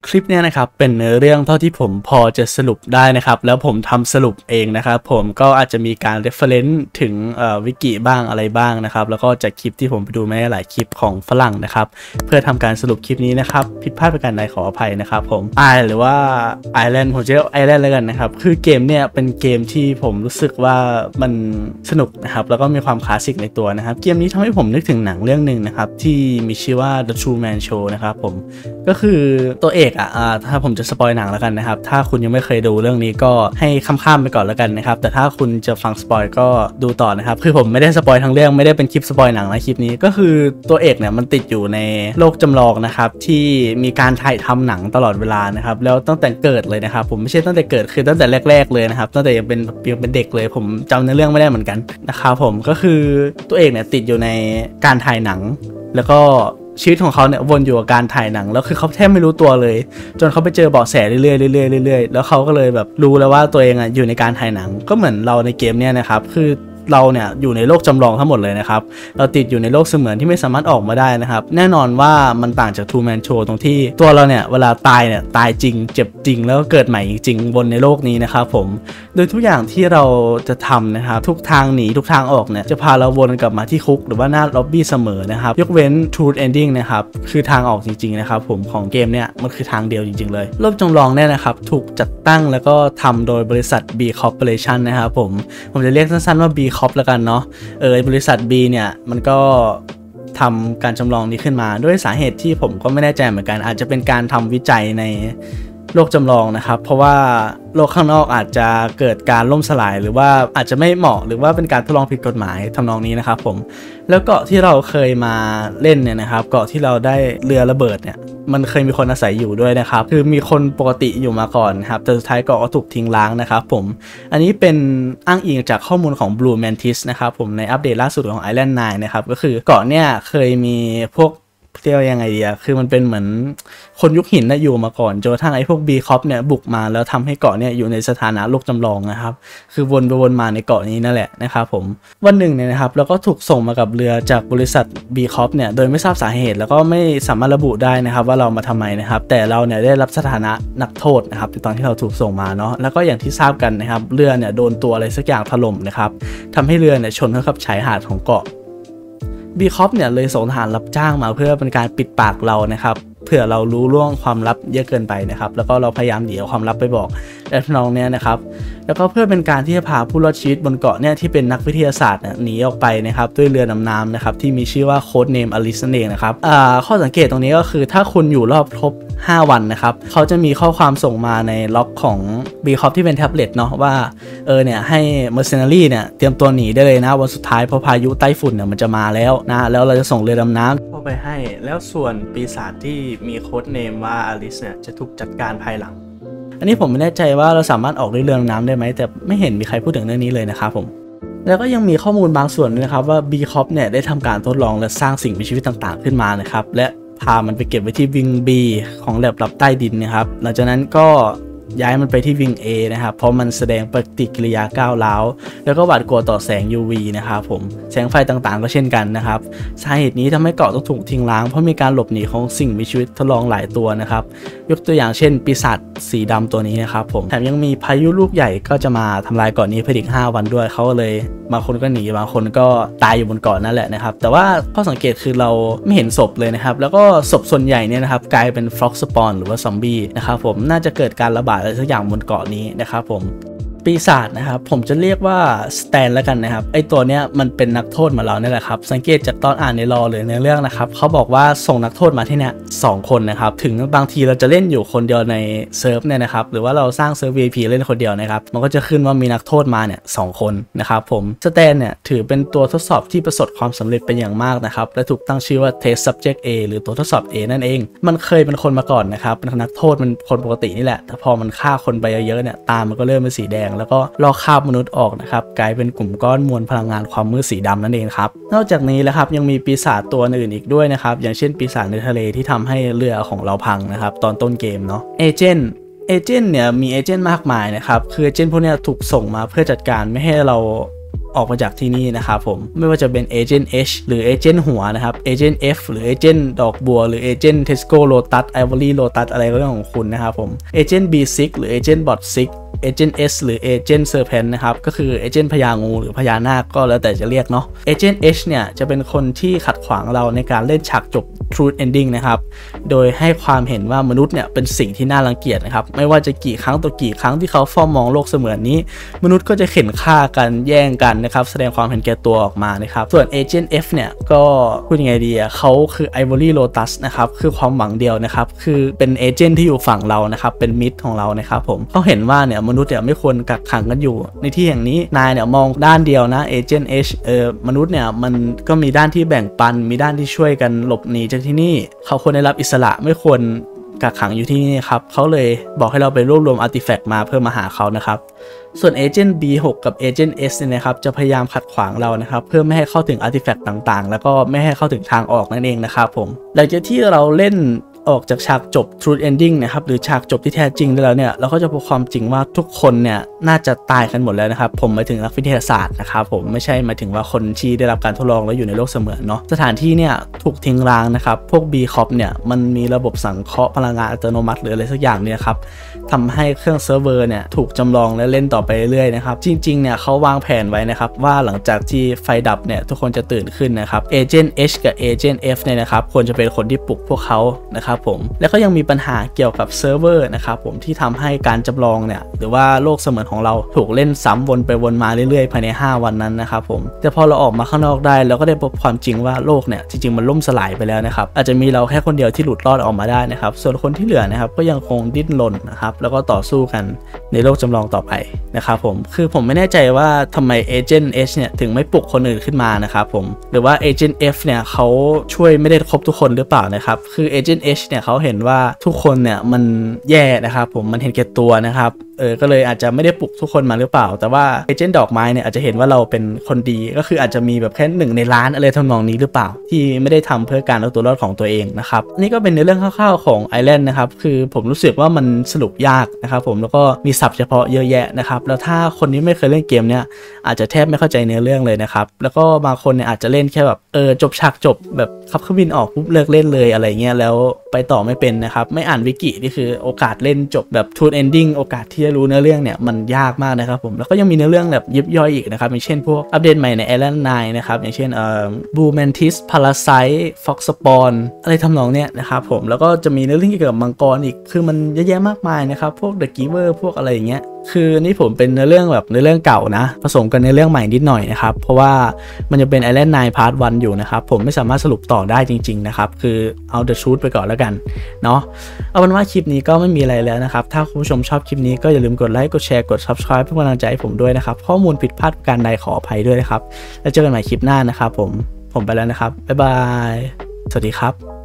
คลิปเนี้ยนะครับเป็นเนื้อเรื่องเท่าที่ผมพอจะสรุปได้นะครับแล้วผมทำสรุปเองนะครับผมก็อาจจะมีการ reference ถึงวิกิบ้างอะไรบ้างนะครับแล้วก็จากคลิปที่ผมไปดูมาหลายคลิปของฝรั่งนะครับเพื่อทำการสรุปคลิปนี้นะครับผิดพลาดประการใดขออภัยนะครับผมหรือว่า Island ผมจะเรียก Island แล้วกันนะครับคือเกมเนี่ยเป็นเกมที่ผมรู้สึกว่ามันสนุกนะครับแล้วก็มีความคลาสสิกในตัวนะครับเกมนี้ทำให้ผมนึกถึงหนังเรื่องหนึ่งนะครับที่มีชื่อว่า The Truman Show นะครับผมก็คือตัวเอกถ้าผมจะสปอยหนังแล้วกันนะครับถ้าคุณยังไม่เคยดูเรื่องนี้ก็ให้ข้ามไปก่อนแล้วกันนะครับแต่ถ้าคุณจะฟังสปอยก็ดูต่อนะครับคือผมไม่ได้สปอยทั้งเรื่องไม่ได้เป็นคลิปสปอยหนังนะคลิปนี้ก็คือตัวเอกเนี่ยมันติดอยู่ในโลกจำลองนะครับที่มีการถ่ายทำหนังตลอดเวลานะครับแล้วตั้งแต่เกิดเลยนะครับผมไม่ใช่ตั้งแต่เกิดคือตั้งแต่แรกๆเลยนะครับตั้งแต่ยังเป็นเด็กเลยผมจำในเรื่องไม่ได้เหมือนกันนะครับผมก็คือตัวเอกเนี่ยติดอยู่ในการถ่ายหนังแล้วก็ชีวิตของเขาเนี่ยวนอยู่กับการถ่ายหนังแล้วคือเขาแทบไม่รู้ตัวเลยจนเขาไปเจอเบาะแสเรื่อยๆแล้วเขาก็เลยแบบรู้แล้วว่าตัวเองอยู่ในการถ่ายหนังก็เหมือนเราในเกมเนี่ยนะครับคือเราเนี่ยอยู่ในโลกจำลองทั้งหมดเลยนะครับเราติดอยู่ในโลกเสมือนที่ไม่สามารถออกมาได้นะครับแน่นอนว่ามันต่างจาก Truman Show ตรงที่ตัวเราเนี่ยเวลาตายเนี่ยตายจริงเจ็บจริงแล้วก็เกิดใหม่จริงบนในโลกนี้นะครับผมโดยทุกอย่างที่เราจะทำนะครับทุกทางหนีทุกทางออกเนี่ยจะพาเราวนกลับมาที่คุกหรือว่าหน้าล็อบบี้เสมอนะครับยกเว้น Truth Ending นะครับคือทางออกจริงๆนะครับผมของเกมเนี่ยมันคือทางเดียวจริงๆเลยโลกจำลองเนี่ยนะครับถูกจัดตั้งแล้วก็ทำโดยบริษัท B Corporation นะครับผมจะเรียกสั้นๆว่า B Corp แล้วกันเนาะบริษัท B เนี่ยมันก็ทำการจำลองนี้ขึ้นมาด้วยสาเหตุที่ผมก็ไม่แน่ใจเหมือนกันอาจจะเป็นการทำวิจัยในโลกจำลองนะครับเพราะว่าโลกข้างนอกอาจจะเกิดการล่มสลายหรือว่าอาจจะไม่เหมาะหรือว่าเป็นการทดลองผิดกฎหมายทำนองนี้นะครับผมแล้วเกาะที่เราเคยมาเล่นเนี่ยนะครับเกาะที่เราได้เรือระเบิดเนี่ยมันเคยมีคนอาศัยอยู่ด้วยนะครับคือมีคนปกติอยู่มาก่อนครับแต่สุดท้ายเกาะก็ถูกทิ้งร้างนะครับผมอันนี้เป็นอ้างอิงจากข้อมูลของ Blue Mantis นะครับผมในอัปเดตล่าสุดของ Island 9นะครับก็คือเกาะเนี่ยเคยมีพวกเรียกว่ายังไงดีคือมันเป็นเหมือนคนยุคหินนะอยู่มาก่อนจนกระทั่งไอ้พวก B Corp เนี่ยบุกมาแล้วทำให้เกาะเนี่ยอยู่ในสถานะโลกจำลองนะครับคือวนไปวนมาในเกาะนี้นั่นแหละนะครับผมวันหนึ่งเนี่ยนะครับแล้วก็ถูกส่งมากับเรือจากบริษัท B Corp เนี่ยโดยไม่ทราบสาเหตุแล้วก็ไม่สามารถระบุได้นะครับว่าเรามาทำไมนะครับแต่เราเนี่ยได้รับสถานะนักโทษนะครับตอนที่เราถูกส่งมาเนาะแล้วก็อย่างที่ทราบกันนะครับเรือเนี่ยโดนตัวอะไรสักอย่างถล่มนะครับทำให้เรือเนี่ยชนเข้ากับชายหาดของเกาะB Corp เนี่ยเลยส่งทหารรับจ้างมาเพื่อเป็นการปิดปากเรานะครับเผื่อเรารู้ล่วงความลับเยอะเกินไปนะครับแล้วก็เราพยายามหนีเอาความลับไปบอกและน้องเนี่ยนะครับแล้วก็เพื่อเป็นการที่จะพาผู้รอดชีวิตบนเกาะเนี่ยที่เป็นนักวิทยาศาสตร์หนีออกไปนะครับด้วยเรือดำน้ำนะครับที่มีชื่อว่าโค้ดเนมอลิสนั่นเองนะครับข้อสังเกตตรงนี้ก็คือถ้าคุณอยู่รอบครบ5 วันนะครับเขาจะมีข้อความส่งมาในล็อกของ B Corp ที่เป็นแท็บเล็ตเนาะว่าเนี่ยให้ Mercenary เนี่ยเตรียมตัวหนีได้เลยนะวันสุดท้ายเพราะพายุไต้ฝุ่นเนี่ยมันจะมาแล้วนะแล้วเราจะส่งเรือดำน้ำเข้าไปให้แล้วส่วนปีศาจที่มีโค้ดเนมว่าอลิสเนี่ยจะถูกจัดการภายหลังอันนี้ผมไม่แน่ใจว่าเราสามารถออกด้วยเรือดำน้ำได้ไหมแต่ไม่เห็นมีใครพูดถึงเรื่องนี้เลยนะครับผมแล้วก็ยังมีข้อมูลบางส่วนนะครับว่า B Corp เนี่ยได้ทำการทดลองและสร้างสิ่งมีชีวิตต่างๆขึ้นมานะครับและพามันไปเก็บไว้ที่วิง B ของแลบลับใต้ดินนะครับหลังจากนั้นก็ย้ายมันไปที่วิง A นะครับเพราะมันแสดงปฏิกิริยาก้าวร้าวแล้วก็หวาดกลัวต่อแสง UV นะครับผมแสงไฟต่างๆก็เช่นกันนะครับสาเหตุนี้ทำให้เกาะต้องถูกทิ้งร้างเพราะมีการหลบหนีของสิ่งมีชีวิตทดลองหลายตัวนะครับยกตัวอย่างเช่นปีศาจสีดำตัวนี้นะครับผมแถมยังมีพายุลูกใหญ่ก็จะมาทำลายเกาะนี้ภายใน5 วันด้วยเขาเลยบางคนก็หนีบางคนก็ตายอยู่บนเกาะนั่นแหละนะครับแต่ว่าข้อสังเกตคือเราไม่เห็นศพเลยนะครับแล้วก็ศพส่วนใหญ่เนี่ยนะครับกลายเป็นฟล็อกสปอนหรือว่าซอมบี้นะครับผมน่าจะเกิดการระบาดอะไรสักอย่างบนเกาะนี้นะครับผมปีศาจนะครับผมจะเรียกว่าสแตนแล้วกันนะครับไอตัวเนี้ยมันเป็นนักโทษมาเราเนี่ยแหละครับสังเกตจากตอนอ่านในรอหรือในเรื่องนะครับเขาบอกว่าส่งนักโทษมาที่เนี่ย2 คนนะครับถึงบางทีเราจะเล่นอยู่คนเดียวในเซิร์ฟเนี่ยนะครับหรือว่าเราสร้างเซิร์ฟ VIP เล่นคนเดียวนะครับมันก็จะขึ้นว่ามีนักโทษมาเนี่ย2 คนนะครับผมสแตนเนี่ยถือเป็นตัวทดสอบที่ประสบความสำเร็จเป็นอย่างมากนะครับและถูกตั้งชื่อว่า Test Subject A หรือตัวทดสอบ A นั่นเองมันเคยเป็นคนมาก่อนนะครับเป็นนักโทษมันคนปกตินี่แหละแต่พอมันฆ่าคนไปเยอะๆเนี่ยตามันก็เริ่มเป็นสีแดงแล้วก็ลอกคราบมนุษย์ออกนะครับกลายเป็นกลุ่มก้อนมวลพลังงานความมืดสีดำนั่นเองครับนอกจากนี้แล้วครับยังมีปีศาจตัวอื่นอีกด้วยนะครับอย่างเช่นปีศาจในทะเลที่ทำให้เรือของเราพังนะครับตอนต้นเกมเนาะเอเจนต์เนี่ยมีเอเจนต์มากมายนะครับคือเอเจนต์พวกนี้ถูกส่งมาเพื่อจัดการไม่ให้เราออกมาจากที่นี่นะครับผมไม่ว่าจะเป็นเอเจนต์ H หรือเอเจนต์หัวนะครับเอเจนต์ F หรือเอเจนต์ดอกบัวหรือเอเจนต์ Tesco Lotus Ivory Lotus อะไรก็เรื่องของคุณนะครับผมเอเจนต์ B6 หรือเอเจนต์ Bot 6เอเจนต์ S หรือเอเจนต์ Serpent นะครับก็คือเอเจนต์พญางูหรือพญานาคก็แล้วแต่จะเรียกเนาะเอเจนต์ H เนี่ยจะเป็นคนที่ขัดขวางเราในการเล่นฉากจบ Truth Ending นะครับโดยให้ความเห็นว่ามนุษย์เนี่ยเป็นสิ่งที่น่ารังเกียจนะครับไม่ว่าจะกี่ครั้งต่อกี่ครั้งที่เขาเฝ้ามองโลกเสมือนนี้มนุษย์ก็จะเข็นฆ่ากันแย่งกันนะครับแสดงความเห็นแก่ตัวออกมานะครับส่วนเอเจนต์ F เนี่ยก็พูดยังไงดีเขาคือ Ivory Lotus นะครับคือความหวังเดียวนะครับคือเป็นเอเจนต์ที่อยู่ฝั่งเรานะครับเป็นมิตรของเรานะครับผมเขาเห็นว่าเนี่ยมนุษย์เนี่ยไม่ควรกักขังกันอยู่ในที่อย่างนี้นายเนี่ยมองด้านเดียวนะเอเจนต์ H มนุษย์เนี่ยมันก็มีด้านที่แบ่งปันมีด้านที่ช่วยกันหลบหนีจากที่นี่เขาควรได้รับอิสระไม่ควรกักขังอยู่ที่นี่ครับเขาเลยบอกให้เราไปรวบรวมอาร์ติแฟกต์มาเพื่อมาหาเขานะครับส่วนเอเจนต์ B6 กับเอเจนต์ S เนี่ยนะครับจะพยายามขัดขวางเรานะครับเพื่อไม่ให้เข้าถึงอาร์ติแฟกต์ต่างๆแล้วก็ไม่ให้เข้าถึงทางออกนั่นเองนะครับผมหลังจากที่เราเล่นออกจากฉากจบ Truth Ending นะครับหรือฉากจบที่แท้จริงได้แล้วเนี่ยเราก็จะพบความจริงว่าทุกคนเนี่ยน่าจะตายกันหมดแล้วนะครับผมหมายถึงนักวิทยาศาสตร์นะครับผมไม่ใช่หมายถึงว่าคนที่ได้รับการทดลองแล้วอยู่ในโลกเสมือนเนาะสถานที่เนี่ยถูกทิ้งร้างนะครับพวก B-Corp เนี่ยมันมีระบบสังเคราะห์พลังงานอัตโนมัติหรืออะไรสักอย่างเนี่ยครับทำให้เครื่องเซิร์ฟเวอร์เนี่ยถูกจำลองและเล่นต่อไปเรื่อยๆนะครับจริงๆเนี่ยเขาวางแผนไว้นะครับว่าหลังจากที่ไฟดับเนี่ยทุกคนจะตื่นขึ้นนะครับเอเจนต์ H กับเอเจนต์ F เนี่ยนะครับควรจะเป็นคนที่ปลุกพวกเขานะครับผมแล้วก็ยังมีปัญหาเกี่ยวกับเซิร์ฟเวอร์นะครับผมที่ทำให้การจำลองเนี่ยหรือว่าโลกเสมือนของเราถูกเล่นซ้ำวนไปวนมาเรื่อยๆภายใน5วันนั้นนะครับผมแต่พอเราออกมาข้างนอกได้เราก็ได้พบความจริงว่าโลกเนี่ยจริงๆมันล่มสลายไปแล้วนะครับอาจจะมีเราแค่คนเดียวที่หลุดรอดออกมาได้นะครับส่วนคนที่เหลือนะครับก็ยังคงดิ้นรนนะครับแล้วก็ต่อสู้กันในโลกจำลองต่อไปนะครับผมคือผมไม่แน่ใจว่าทำไมเอเจนต์ H เนี่ยถึงไม่ปลุกคนอื่นขึ้นมานะครับผมหรือว่าเอเจนต์ F เนี่ยเขาช่วยไม่ได้ครบทุกคนหรือเปล่านะครับคือเอเจนต์ H เนี่ยเขาเห็นว่าทุกคนเนี่ยมันแย่นะครับผมมันเห็นแก่ตัวนะครับก็เลยอาจจะไม่ได้ปลุกทุกคนมาหรือเปล่าแต่ว่าเอเจนต์ดอกไม้เนี่ยอาจจะเห็นว่าเราเป็นคนดีก็คืออาจจะมีแบบแค่1 ในล้านอะไรทำนองนี้หรือเปล่าที่ไม่ได้ทำเพื่อการเอาตัวรอดของตัวเองนะครับนี่ก็เป็นในเรื่องคร่าวๆของ Island นะครับคือผมรู้สึกว่ามันสรุปยากนะครับผมแล้วก็มีศัพท์เฉพาะเยอะแยะนะครับแล้วถ้าคนที่ไม่เคยเล่นเกมเนี่ยอาจจะแทบไม่เข้าใจเนื้อเรื่องเลยนะครับแล้วก็บางคนเนี่ยอาจจะเล่นแค่แบบจบฉากจบแบบขับเครื่องบินออกปุ๊บเลิกเล่นเลยอะไรเงี้ยแล้วไปต่อไม่เป็นนะครับไม่อ่านวิกินี่คือโอกาสเล่นจบแบบ Truth Ending โอกาสที่จะรู้เนื้อเรื่องเนี่ยมันยากมากนะครับผมแล้วก็ยังมีเนื้อเรื่องแบบยิบย่อยอีกนะครับอย่างเช่นพวกอัปเดตใหม่ใน Island 9นะครับอย่างเช่นBlue Mantis Parasite Fox Spawn อะไรทำนองเนี้ยนะครับผมแล้วก็จะมีเนื้อเรื่องเกี่ยวกับมังกรอีกคือมันเยอะแยะมากมายนะครับพวก The Giver พวกอะไรอย่างเงี้ยคือนี่ผมเป็นเนื้อเรื่องแบบเนื้อเรื่องเก่านะผสมกันเนื้อเรื่องใหม่นิดหน่อยนะครับเพราะว่ามันจะเป็น Island 9 Part 1อยู่นะครับผมไม่สามารถสรุปต่อได้จริงๆนะครับคือเอา The Truth ไปก่อนแล้วกันเนาะเอาเป็นว่าคลิปนี้ก็ไม่มีอะไรแล้วนะครับถ้าคุณผู้ชมชอบคลิปนี้ก็อย่าลืมกดไลค์กดแชร์กด Subscribe เพื่อเป็นกำลังใจให้ผมด้วยนะครับข้อมูลผิดพลาดประการใดขออภัยด้วยนะครับแล้วเจอกันใหม่คลิปหน้านะครับผมไปแล้วนะครับบ๊ายบายสวัสดีครับ